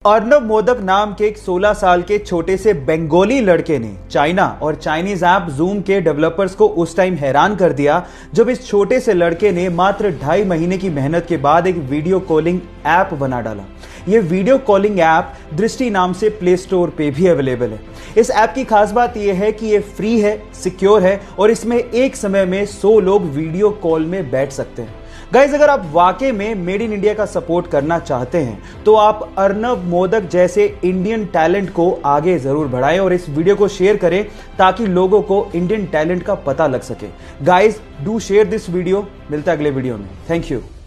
अर्नब मोदक नाम के एक 16 साल के छोटे से बंगाली लड़के ने चाइना और चाइनीज ऐप जूम के डेवलपर्स को उस टाइम हैरान कर दिया जब इस छोटे से लड़के ने मात्र 2.5 महीने की मेहनत के बाद एक वीडियो कॉलिंग ऐप बना डाला। ये वीडियो कॉलिंग ऐप दृष्टि नाम से प्ले स्टोर पे भी अवेलेबल है। इस ऐप की खास बात यह है कि ये फ्री है, सिक्योर है और इसमें एक समय में 100 लोग वीडियो कॉल में बैठ सकते हैं। गाइज, अगर आप वाकई में मेड इन इंडिया का सपोर्ट करना चाहते हैं तो आप अर्नब मोदक जैसे इंडियन टैलेंट को आगे जरूर बढ़ाएं और इस वीडियो को शेयर करें ताकि लोगों को इंडियन टैलेंट का पता लग सके। Guys, do share this video. मिलता है अगले वीडियो में। Thank you.